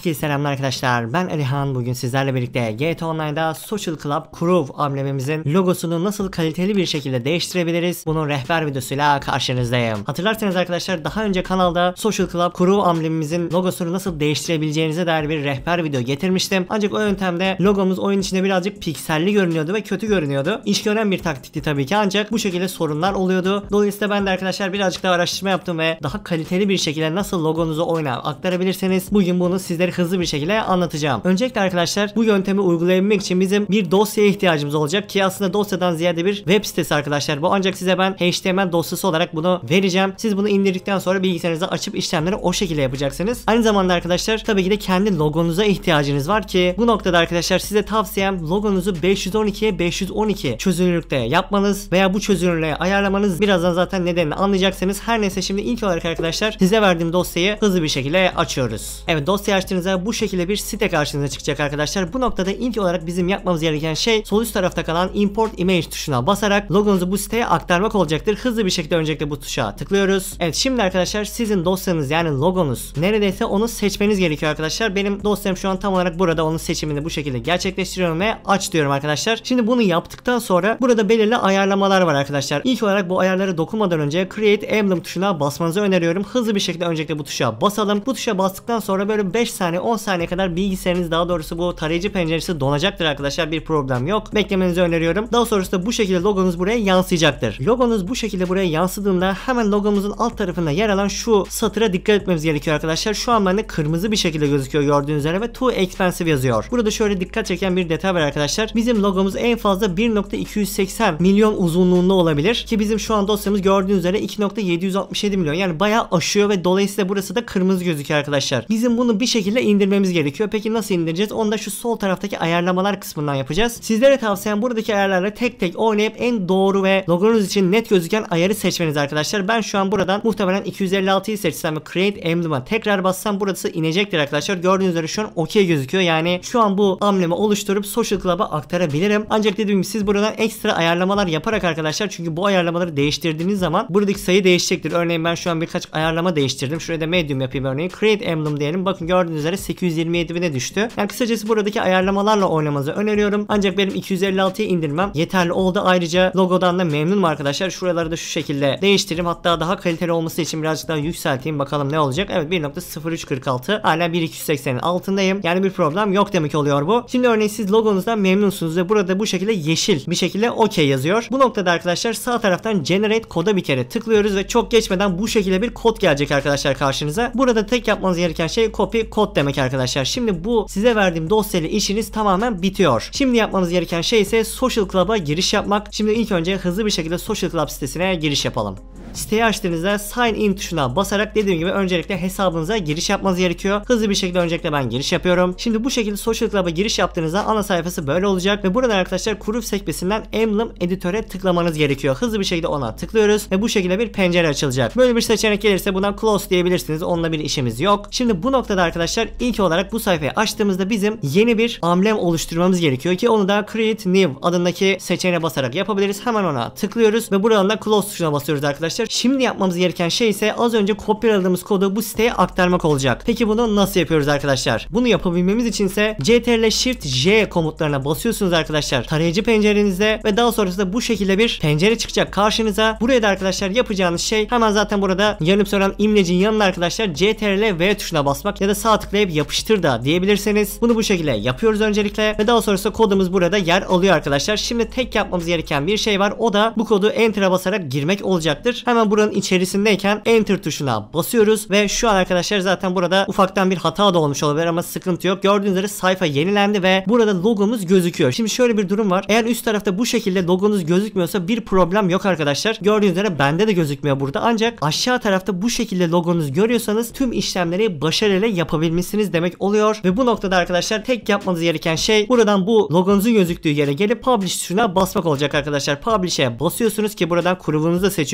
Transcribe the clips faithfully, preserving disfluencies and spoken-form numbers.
Herkese selamlar arkadaşlar, ben Alihan. Bugün sizlerle birlikte G T A Online'da Social Club Crew amblemimizin logosunu nasıl kaliteli bir şekilde değiştirebiliriz, bunun rehber videosuyla karşınızdayım. Hatırlarsanız arkadaşlar, daha önce kanalda Social Club Crew amblemimizin logosunu nasıl değiştirebileceğinize dair bir rehber video getirmiştim. Ancak o yöntemde logomuz oyun içinde birazcık pikselli görünüyordu ve kötü görünüyordu. İş gören bir taktikti tabii ki, ancak bu şekilde sorunlar oluyordu. Dolayısıyla ben de arkadaşlar birazcık daha araştırma yaptım ve daha kaliteli bir şekilde nasıl logonuzu oyuna aktarabilirsiniz, bugün bunu sizlere hızlı bir şekilde anlatacağım. Öncelikle arkadaşlar, bu yöntemi uygulayabilmek için bizim bir dosyaya ihtiyacımız olacak ki aslında dosyadan ziyade bir web sitesi arkadaşlar bu. Ancak size ben H T M L dosyası olarak bunu vereceğim. Siz bunu indirdikten sonra bilgisayarınızda açıp işlemleri o şekilde yapacaksınız. Aynı zamanda arkadaşlar, tabii ki de kendi logonuza ihtiyacınız var ki bu noktada arkadaşlar size tavsiyem logonuzu beş yüz on ikiye beş yüz on iki çözünürlükte yapmanız veya bu çözünürlüğe ayarlamanız. Birazdan zaten nedenini anlayacaksınız. Her neyse, şimdi ilk olarak arkadaşlar size verdiğim dosyayı hızlı bir şekilde açıyoruz. Evet, dosyayı açtığınızda bu şekilde bir site karşınıza çıkacak arkadaşlar. Bu noktada ilk olarak bizim yapmamız gereken şey sol üst tarafta kalan import image tuşuna basarak logonuzu bu siteye aktarmak olacaktır. Hızlı bir şekilde öncelikle bu tuşa tıklıyoruz. Evet, şimdi arkadaşlar sizin dosyanız, yani logonuz neredeyse onu seçmeniz gerekiyor arkadaşlar. Benim dosyam şu an tam olarak burada, onun seçimini bu şekilde gerçekleştiriyorum ve aç diyorum arkadaşlar. Şimdi bunu yaptıktan sonra burada belirli ayarlamalar var arkadaşlar. İlk olarak bu ayarlara dokunmadan önce Create Emblem tuşuna basmanızı öneriyorum. Hızlı bir şekilde öncelikle bu tuşa basalım. Bu tuşa bastıktan sonra böyle beş saniye on saniye kadar bilgisayarınız, daha doğrusu bu tarayıcı penceresi donacaktır arkadaşlar. Bir problem yok. Beklemenizi öneriyorum. Daha sonrasında bu şekilde logonuz buraya yansıyacaktır. Logonuz bu şekilde buraya yansıdığında hemen logomuzun alt tarafında yer alan şu satıra dikkat etmemiz gerekiyor arkadaşlar. Şu an bende kırmızı bir şekilde gözüküyor gördüğünüz üzere ve too expensive yazıyor. Burada şöyle dikkat çeken bir detay var arkadaşlar. Bizim logomuz en fazla bir nokta iki yüz seksen milyon uzunluğunda olabilir ki bizim şu an dosyamız gördüğünüz üzere iki nokta yedi yüz altmış yedi milyon, yani bayağı aşıyor ve dolayısıyla burası da kırmızı gözüküyor arkadaşlar. Bizim bunu bir şekilde indirmemiz gerekiyor. Peki nasıl indireceğiz? Onu da şu sol taraftaki ayarlamalar kısmından yapacağız. Sizlere tavsiyem buradaki ayarlarla tek tek oynayıp en doğru ve logonuz için net gözüken ayarı seçmeniz arkadaşlar. Ben şu an buradan muhtemelen iki yüz elli altıyı seçsem ve Create Emblem'a tekrar bassam burası inecektir arkadaşlar. Gördüğünüz üzere şu an okey gözüküyor. Yani şu an bu amblemi oluşturup Social Club'a aktarabilirim. Ancak dediğim gibi siz buradan ekstra ayarlamalar yaparak arkadaşlar, çünkü bu ayarlamaları değiştirdiğiniz zaman buradaki sayı değişecektir. Örneğin ben şu an birkaç ayarlama değiştirdim. Şuraya da medium yapayım örneğin. Create Emblem diyelim. Bakın gördüğünüz üzere sekiz yüz yirmi yedi bine düştü. Yani kısacası buradaki ayarlamalarla oynamanızı öneriyorum. Ancak benim iki yüz elli altıya indirmem yeterli oldu. Ayrıca logodan da memnunum arkadaşlar. Şuraları da şu şekilde değiştireyim. Hatta daha kaliteli olması için birazcık daha yükselteyim. Bakalım ne olacak. Evet, bir nokta sıfır üç kırk altı. Hala bir nokta iki yüz seksenin altındayım. Yani bir problem yok demek oluyor bu. Şimdi örneğin siz logonuzdan memnunsunuz ve burada bu şekilde yeşil bir şekilde okey yazıyor. Bu noktada arkadaşlar sağ taraftan Generate koda bir kere tıklıyoruz ve çok geçmeden bu şekilde bir kod gelecek arkadaşlar karşınıza. Burada tek yapmanız gereken şey copy kod demek arkadaşlar. Şimdi bu size verdiğim dosyayla işiniz tamamen bitiyor. Şimdi yapmanız gereken şey ise Social Club'a giriş yapmak. Şimdi ilk önce hızlı bir şekilde Social Club sitesine giriş yapalım. Siteyi açtığınızda sign in tuşuna basarak dediğim gibi öncelikle hesabınıza giriş yapmanız gerekiyor. Hızlı bir şekilde öncelikle ben giriş yapıyorum. Şimdi bu şekilde Social Club'a giriş yaptığınızda ana sayfası böyle olacak ve burada arkadaşlar Crew sekmesinden Emblem editöre tıklamanız gerekiyor. Hızlı bir şekilde ona tıklıyoruz ve bu şekilde bir pencere açılacak. Böyle bir seçenek gelirse buna close diyebilirsiniz. Onunla bir işimiz yok. Şimdi bu noktada arkadaşlar ilk olarak bu sayfayı açtığımızda bizim yeni bir amblem oluşturmamız gerekiyor ki onu da Create New adındaki seçeneğe basarak yapabiliriz. Hemen ona tıklıyoruz ve buradan da close tuşuna basıyoruz arkadaşlar. Şimdi yapmamız gereken şey ise az önce kopyaladığımız kodu bu siteye aktarmak olacak. Peki bunu nasıl yapıyoruz arkadaşlar? Bunu yapabilmemiz için ise Ctrl Shift J komutlarına basıyorsunuz arkadaşlar tarayıcı pencerenizde ve daha sonrasında bu şekilde bir pencere çıkacak karşınıza. Buraya da arkadaşlar yapacağınız şey hemen zaten burada yanıp sönen imlecin yanına arkadaşlar Ctrl V tuşuna basmak ya da sağ tıklayıp yapıştır da diyebilirsiniz. Bunu bu şekilde yapıyoruz öncelikle ve daha sonrasında kodumuz burada yer alıyor arkadaşlar. Şimdi tek yapmamız gereken bir şey var. O da bu kodu Enter'a basarak girmek olacaktır. Hemen buranın içerisindeyken Enter tuşuna basıyoruz ve şu an arkadaşlar zaten burada ufaktan bir hata da olmuş olabilir ama sıkıntı yok. Gördüğünüz üzere sayfa yenilendi ve burada logomuz gözüküyor. Şimdi şöyle bir durum var. Eğer üst tarafta bu şekilde logonuz gözükmüyorsa bir problem yok arkadaşlar. Gördüğünüz üzere bende de gözükmüyor burada. Ancak aşağı tarafta bu şekilde logonuz görüyorsanız tüm işlemleri başarıyla yapabilmişsiniz demek oluyor. Ve bu noktada arkadaşlar tek yapmanız gereken şey buradan bu logonuzun gözüktüğü yere gelip Publish tuşuna basmak olacak arkadaşlar. Publish'e basıyorsunuz ki buradan kurulunuzu da seçiyorsunuz. Benim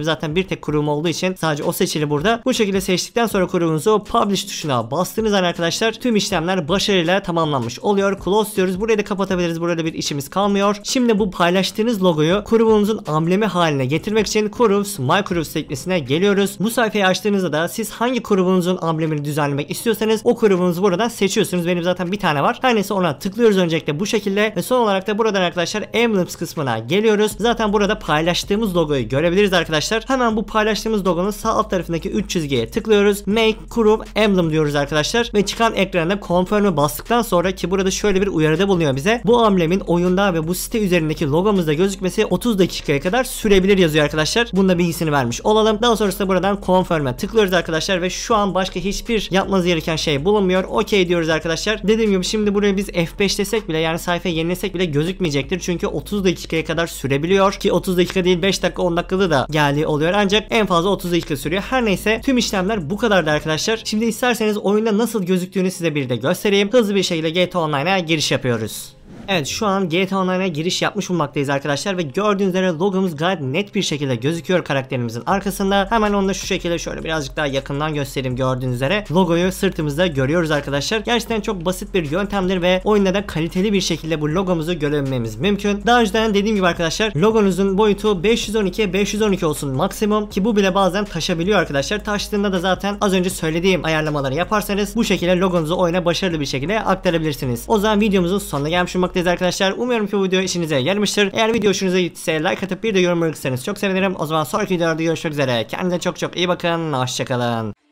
zaten bir tek kurum olduğu için sadece o seçili burada. Bu şekilde seçtikten sonra kurumunuzu publish tuşuna bastığınız an arkadaşlar tüm işlemler başarıyla tamamlanmış oluyor. Close diyoruz. Burayı da kapatabiliriz. Burada bir işimiz kalmıyor. Şimdi bu paylaştığınız logoyu kurumunuzun amblemi haline getirmek için Kuruvs, My Kuruvs sekmesine geliyoruz. Bu sayfayı açtığınızda da siz hangi kurumunuzun amblemini düzenlemek istiyorsanız o kurumunuzu buradan seçiyorsunuz. Benim zaten bir tane var. Her neyse ona tıklıyoruz öncelikle bu şekilde ve son olarak da buradan arkadaşlar Emblems kısmına geliyoruz. Zaten burada paylaştığımız logoyu görebiliriz arkadaşlar. Hemen bu paylaştığımız logonun sağ alt tarafındaki üç çizgiye tıklıyoruz. Make Kuruv Emblem diyoruz arkadaşlar ve çıkan ekranda Confirm'e bastıktan sonra ki burada şöyle bir uyarıda bulunuyor bize. Bu amblemin oyunda ve bu site üzerindeki logomuzda gözükmesi otuz dakikaya kadar sürebilir yazıyor arkadaşlar. Bunun da bilgisini vermiş olalım. Daha sonrasında buradan Confirm'e tıklıyoruz arkadaşlar ve şu an başka hiçbir yapmanız gereken şey bulunmuyor. OK diyoruz arkadaşlar. Dediğim gibi şimdi buraya biz F beş desek bile yani sayfayı yenilesek bile gözükmeyecektir. Çünkü otuz dakikaya kadar sürebiliyor ki otuz dakika değil beş dakika on dakikada da geldiği oluyor. Ancak en fazla otuz dakika sürüyor. Her neyse tüm işlemler bu kadardı arkadaşlar. Şimdi isterseniz oyunda nasıl gözüktüğünü size bir de göstereyim. Hızlı bir şekilde G T A Online'a giriş yapıyoruz. Evet şu an G T A Online'a giriş yapmış bulunmaktayız arkadaşlar ve gördüğünüz üzere logomuz gayet net bir şekilde gözüküyor karakterimizin arkasında. Hemen onu da şu şekilde şöyle birazcık daha yakından göstereyim. Gördüğünüz üzere logoyu sırtımızda görüyoruz arkadaşlar. Gerçekten çok basit bir yöntemdir ve oyunda da kaliteli bir şekilde bu logomuzu görebilmemiz mümkün. Daha önceden dediğim gibi arkadaşlar logonuzun boyutu beş yüz on ikiye beş yüz on iki olsun maksimum ki bu bile bazen taşabiliyor arkadaşlar. Taştığında da zaten az önce söylediğim ayarlamaları yaparsanız bu şekilde logonuzu oyuna başarılı bir şekilde aktarabilirsiniz. O zaman videomuzun sonuna gelmiş olmak arkadaşlar. Umuyorum ki bu video işinize yaramıştır. Eğer video hoşunuza gittiyse like atıp bir de yorum bırakırsanız çok sevinirim. O zaman sonraki videolarda görüşmek üzere. Kendinize çok çok iyi bakın. Hoşçakalın.